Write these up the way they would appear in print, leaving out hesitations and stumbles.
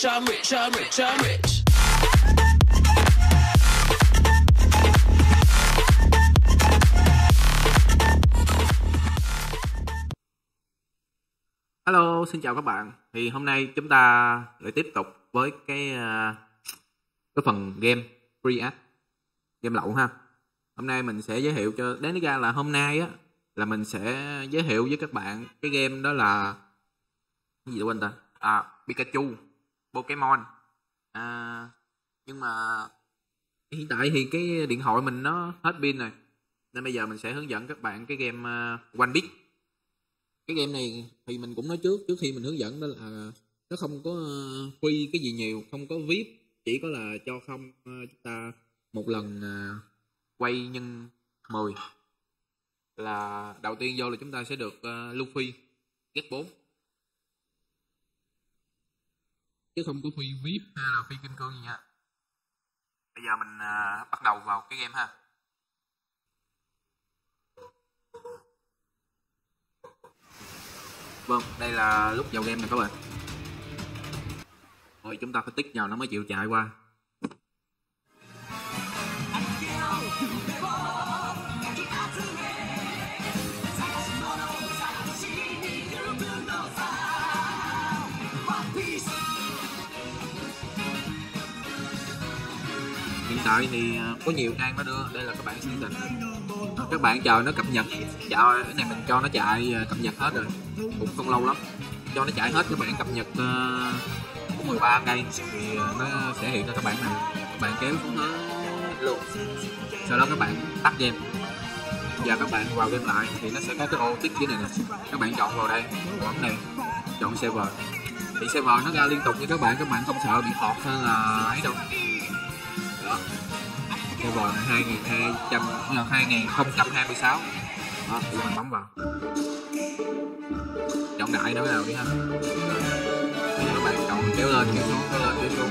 rich, I'm rich, I'm rich, I'm rich. Hello, xin chào các bạn. Thì hôm nay chúng ta lại tiếp tục với cái phần game free ad, game lậu ha. Hôm nay mình sẽ giới thiệu cho đến ra là hôm nay á là mình sẽ giới thiệu với các bạn cái game đó là cái gì đó quên ta. Pikachu, Pokemon. Nhưng mà hiện tại thì cái điện thoại mình nó hết pin rồi. Nên bây giờ mình sẽ hướng dẫn các bạn cái game One Piece. Cái game này thì mình cũng nói trước khi mình hướng dẫn đó là nó không có free cái gì nhiều, không có VIP, chỉ có là cho không chúng ta một lần quay nhân 10 là đầu tiên vô là chúng ta sẽ được Luffy get 4, chứ không có free VIP hay là free kim cương gì nha. Bây giờ mình bắt đầu vào cái game ha. Vâng, đây là lúc vào game này các bạn. Rồi chúng ta phải tích vào nó mới chịu chạy qua. Hiện tại thì có nhiều trang nó đưa, đây là các bạn xác định. Các bạn chờ nó cập nhật, chờ cái này mình cho nó chạy cập nhật hết rồi, cũng không lâu lắm, cho nó chạy hết các bạn cập nhật có 13 cây thì nó sẽ hiện ra các bạn này, các bạn kéo xuống hết luôn, sau đó các bạn tắt game và các bạn vào game lại thì nó sẽ có cái ô tích dưới này nè, các bạn chọn vào đây, chọn này, chọn server thì server nó ra liên tục như các bạn không sợ bị họt hay là ấy đâu. Đó. Server này 2026 đó, thì mình bấm vào chọn đại nữa nào đi ha. Các bạn chọn kéo lên kéo xuống, kéo lên kéo xuống.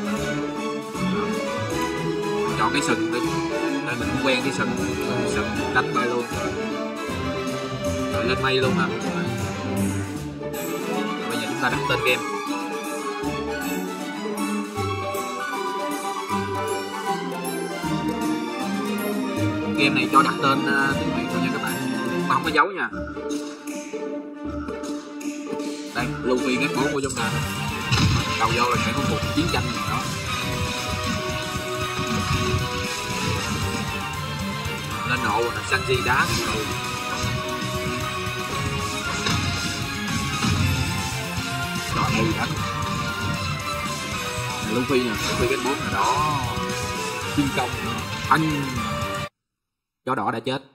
Chọn cái sừng đi, đây mình cũng quen cái sừng đánh bay luôn rồi lên mây luôn ha. Bây giờ chúng ta đặt tên game. Game này cho đặt tên tiếng Việt thôi nha các bạn, mà không có dấu nha. Đây, Luffy cái 4 của chúng ta. Đầu vô là sẽ có cuộc chiến tranh gì đó. Lên nộ là Sanji đá rồi. Đó, đây đánh. Luffy nè, Luffy cái 4 là đó. Chiến công nữa. Anh chó đỏ đã chết.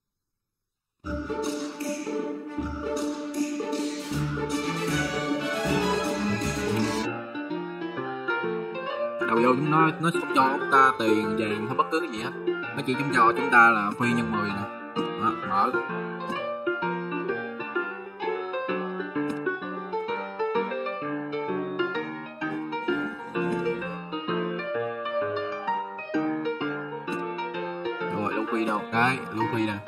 Đầu vô nó không cho chúng ta tiền vàng hay bất cứ cái gì hết, nó chỉ cho chúng ta là free nhân 10 nè. Đó, mở rồi. Luffy đâu? Cái Luffy nè,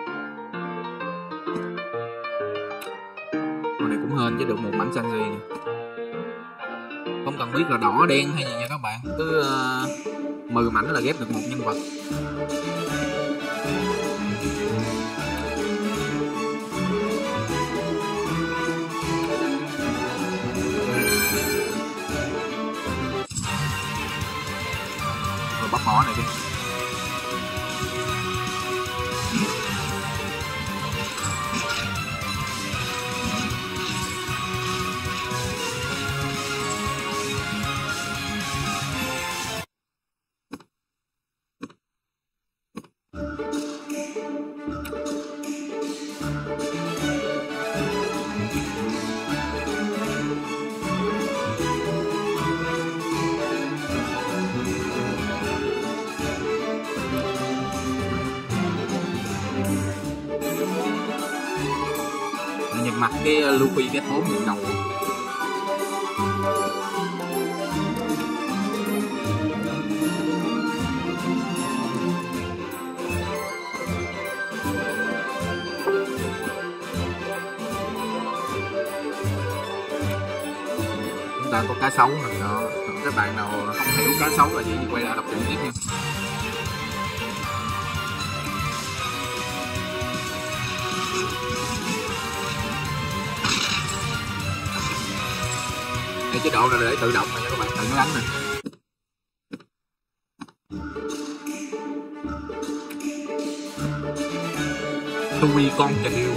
con này cũng hên chứ được một mảnh Sanji nè. Không cần biết là đỏ đen hay gì nha các bạn, cứ 10 mảnh là ghép được một nhân vật. Rồi bắt mỏ này đi. Nhìn mặt cái Luffy cái 4 nhìn đầu. Chúng ta có cá sấu nè đó. Còn các bạn nào không hiểu cá sấu là gì thì quay lại đọc truyện tiếp nha. Đây, chế độ là để tự động này nha các bạn, tự nó đánh nè. Tui con kêu.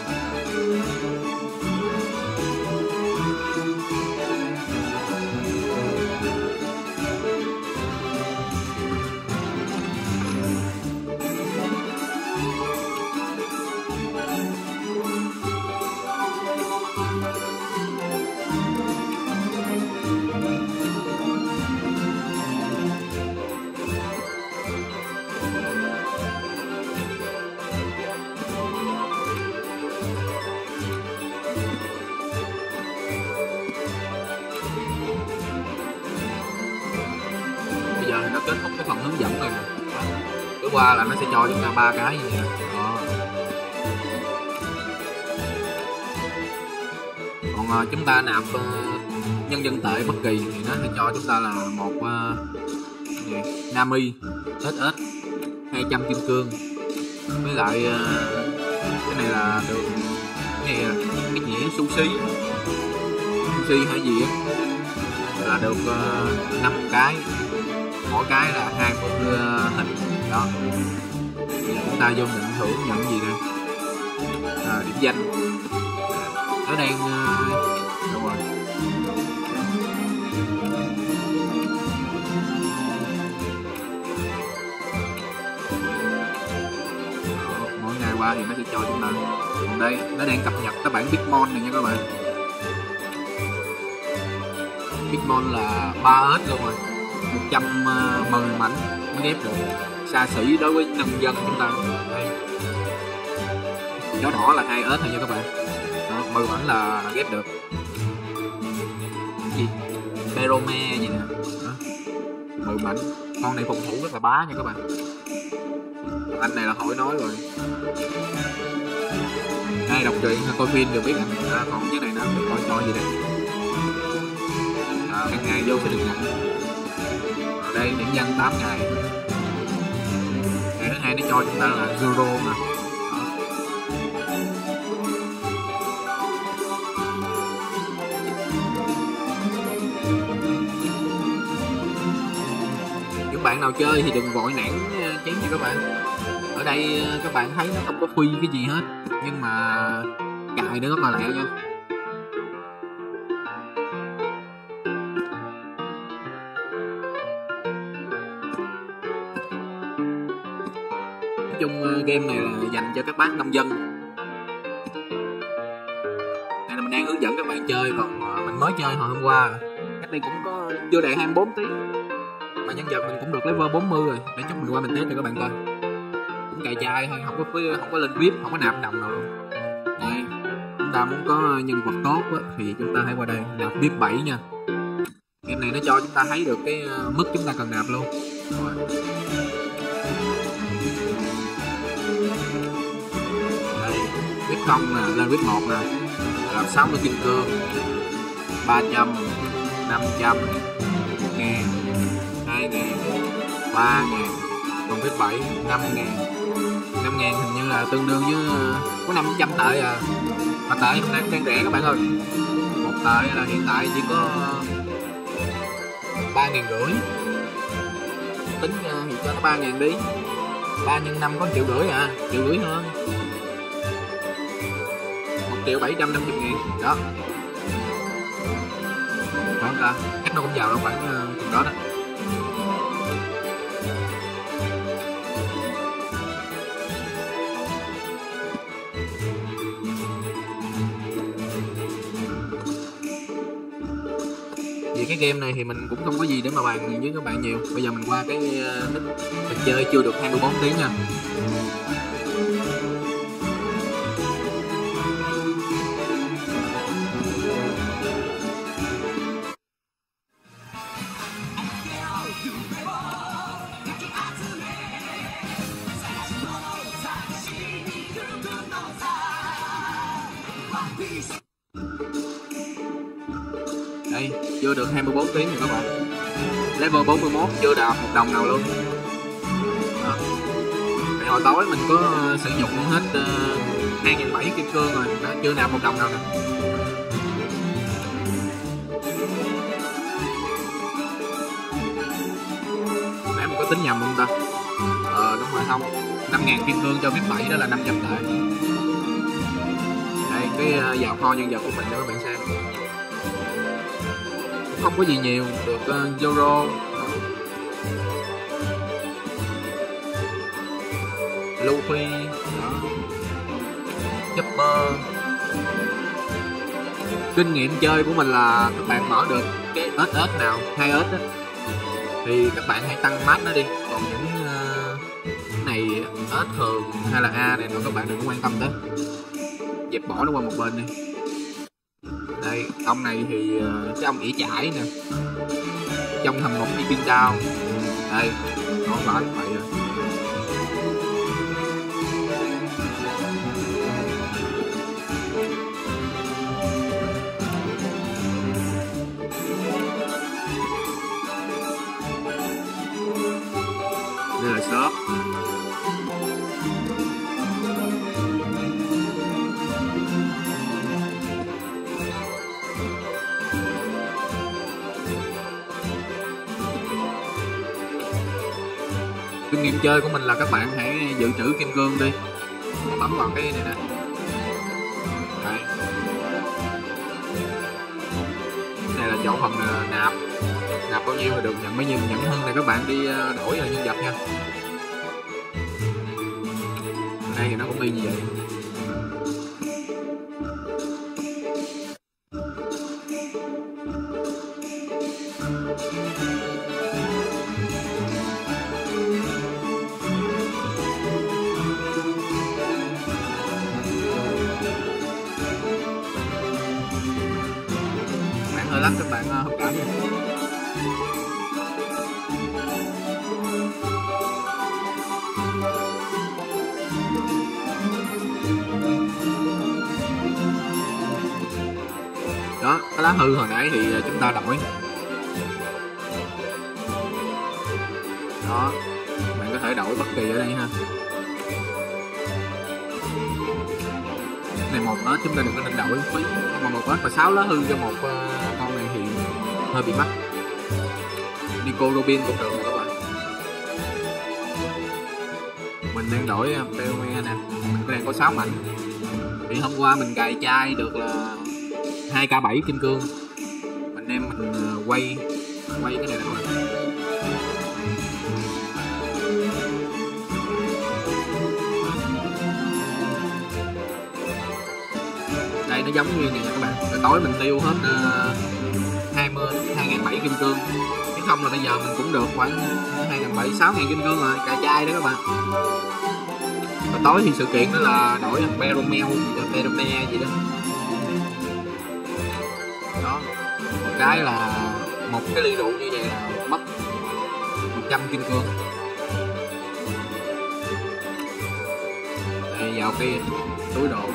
Nó kết thúc cái phần hướng dẫn rồi nè. Cứ qua là nó sẽ cho chúng ta 3 cái như vậy nè. Đó. Còn chúng ta nạp nhân dân tệ bất kỳ thì nó sẽ cho chúng ta là một Nami SS 200 kim cương, với lại cái này là được cái này là cái gì đó, sushi hay gì á, là được 5 cái, mỗi cái là 20 hình đó. Bây giờ chúng ta vô nhận thưởng, nhận gì nè, điểm danh nó đang đâu rồi. Mỗi ngày qua thì nó sẽ cho chúng ta. Còn đây nó đang cập nhật cái bản Bitmon này nha các bạn. Bitmon là 3S luôn rồi, 110 mảnh mới ghép được, xa xỉ đối với nông dân chúng ta. Đây, dấu đỏ là 2S thôi nha các bạn. Đó, 10 mảnh là ghép được. Gì Perome gì nè. Đó, 10 mảnh. Con này phòng thủ rất là bá nha các bạn. Anh này là hỏi nói rồi. Ai đọc truyện hay coi phim đều biết anh. Còn cái này nó được coi gì đây. Hàng ngày vô sẽ được nhận. Ở đây điểm danh 8 ngày. Ngày thứ hai nó cho chúng ta là Zero nè. Những bạn nào chơi thì đừng vội nản chén nha các bạn. Ở đây các bạn thấy nó không có free cái gì hết, nhưng mà cài nó rất là lẹ nha. Nói chung game này là dành cho các bác nông dân. Đây là mình đang hướng dẫn các bạn chơi, còn mình mới chơi hồi hôm qua, cách đây cũng có chưa đầy 24 tiếng mà nhân vật mình cũng được level 40 rồi. Để chút mình qua mình test cho các bạn coi. Cũng cài chai thôi, không có lên VIP, không có nạp đồng nào luôn. Đây, chúng ta muốn có nhân vật tốt á, thì chúng ta hãy qua đây nạp VIP 7 nha. Game này nó cho chúng ta thấy được cái mức chúng ta cần nạp luôn. Rồi. Đây, VIP 0 nè, lên VIP 1 nè, là 60 kim cương, 300, 500, 1.000, 2.000, 3.000, còn VIP 7 5.000. 5.000 hình như là tương đương với có 500 tệ à. Mà tệ hôm nay cũng đang rẻ các bạn ơi. Một tệ là hiện tại chỉ có 3.500. Tính thì cho nó 3.000 đi. 3 x 5 có 1,5 triệu à, 1,5 triệu hơn. 1.750.000 đó. Phải không ta? Chắc nó cũng vào đâu khoảng chừng đó đó. Vì cái game này thì mình cũng không có gì để mà bàn với các bạn nhiều. Bây giờ mình qua cái mình chơi chưa được 24 tiếng nha. Đây, chưa được 24 tiếng rồi các bạn. Level 41 chưa đạt 1 đồng nào luôn. Hồi tối mình có sử dụng hết 2.700 kim cương rồi, đó, chưa nạp 1 đồng nào nè. Nãy mình có tính nhầm không ta? Đúng rồi, không, 5.000 kim cương cho VIP 7 đó là 500 tệ. Đây, cái vào kho nhân vật của mình cho các bạn xem. Không có gì nhiều, được Zoro, Luffy, Chopper. Kinh nghiệm chơi của mình là các bạn mở được cái ếch nào, 2 ếch đó, thì các bạn hãy tăng mát nó đi. Còn những này ếch thường hay là A này mà các bạn đừng quan tâm tới, dẹp bỏ nó qua một bên đi. Đây, ông này thì cái ông ỉ chải nè, trong hầm ngục đi pin down. Đây, nó phải vậy rồi. Đây là shop. Kinh nghiệm chơi của mình là các bạn hãy dự trữ kim cương đi, bấm vào cái này nè. Đây, đây là chỗ phần nạp bao nhiêu là được nhận bấy nhiêu, nhận hơn này các bạn đi đổi là nhân vật nha. Đây thì nó cũng y như vậy. Bạn hơi lắc, các bạn thông cảm nha. Đó, cái lá hư hồi nãy thì chúng ta đổi. Đó, bạn có thể đổi bất kỳ ở đây ha. Này 1 ếch chúng ta đừng có nên đổi phí, mà 1 ếch mà 6 lá hư cho một con này thì hơi bị mắc. Nico Robin cũng được các bạn. Mình đang đổi POE nè, mình đang có 6 mạnh. Thì hôm qua mình cài chai được là 2k7 kim cương. Mình đem mình quay cái này nè các bạn. Đây nó giống như này nè các bạn. Rồi tối mình tiêu hết 2.700 kim cương. Chứ không là bây giờ mình cũng được khoảng 2.700, 6.000 kim cương rồi, cài chai đó các bạn. Rồi tối thì sự kiện đó là đổi thành Peromel gì đó. Đó, một cái là một cái ly rượu như vậy là mất 100 kim cương. Đây, vào cái túi đồ.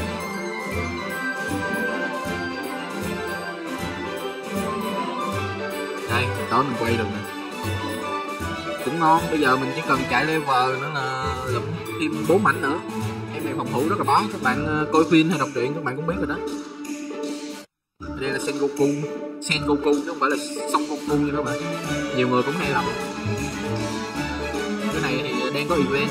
Đây, tối mình quay được nè, cũng ngon. Bây giờ mình chỉ cần chạy level nữa là lụm thêm 4 mảnh nữa. Em này phòng thủ rất là bá, các bạn coi phim hay đọc truyện các bạn cũng biết rồi đó. Đây là Sengoku chứ không phải là Son Goku nha các bạn, nhiều người cũng hay lầm. Cái này thì đang có event.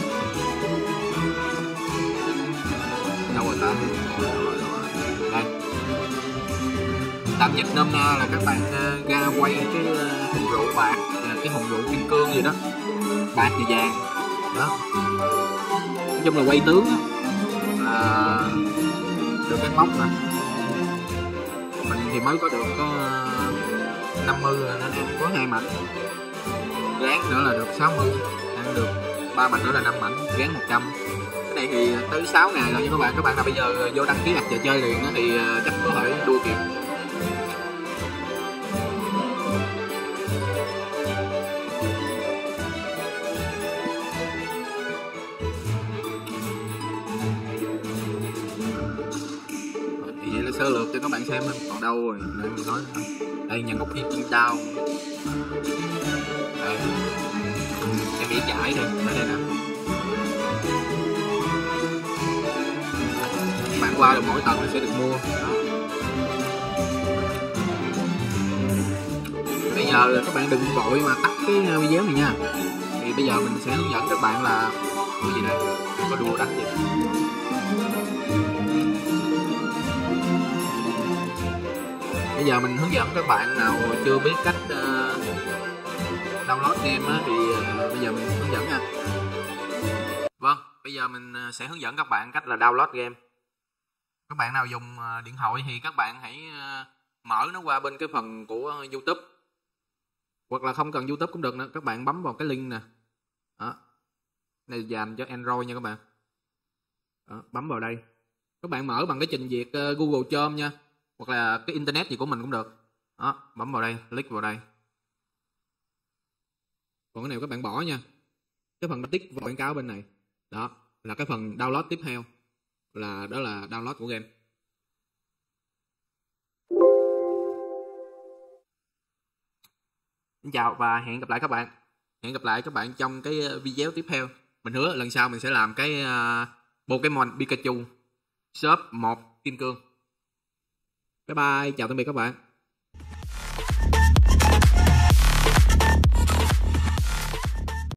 Đâu rồi ta? Đây, tạm dịch nôm na là các bạn ra quay cái hùng rượu bạc, cái hùng rượu kim cương gì đó, bạc và vàng đó. Nói chung là quay tướng đó, là được cái móc nè. Mình thì mới có được có 50 nên em có 2 mảnh, gán nữa là được 60, ăn được 3 mảnh nữa là 5 mảnh, gán 100. Cái này thì tới 6 ngày rồi nha các bạn. Các bạn nào bây giờ vô đăng ký đặt trò chơi liền thì chắc có thể đua kịp. Sơ lược cho các bạn xem, còn đâu rồi để mình nói. Đây Đây nhà ngục kim đao. Đây em biển giải đi ở đây nè. Bạn qua được mỗi tầng thì sẽ được mua đó. Bây giờ các bạn đừng vội mà tắt cái video này nha. Thì bây giờ mình sẽ hướng dẫn các bạn là cái gì đây, có đua đánh gì. Bây giờ mình hướng dẫn các bạn nào chưa biết cách download game á, thì bây giờ mình hướng dẫn nha. Vâng, bây giờ mình sẽ hướng dẫn các bạn cách là download game. Các bạn nào dùng điện thoại thì các bạn hãy mở nó qua bên cái phần của YouTube, hoặc là không cần YouTube cũng được nữa. Các bạn bấm vào cái link nè. Đó. Này dành cho Android nha các bạn. Đó, bấm vào đây. Các bạn mở bằng cái trình duyệt Google Chrome nha, hoặc là cái internet gì của mình cũng được. Đó, bấm vào đây, click vào đây. Còn cái này các bạn bỏ nha. Cái phần tích vào quảng cáo bên này. Đó là cái phần download tiếp theo. Đó là download của game. Xin chào và hẹn gặp lại các bạn. Hẹn gặp lại các bạn trong cái video tiếp theo. Mình hứa lần sau mình sẽ làm cái Pokemon Pikachu shop 1 Kim Cương. Bye bye, chào tạm biệt các bạn.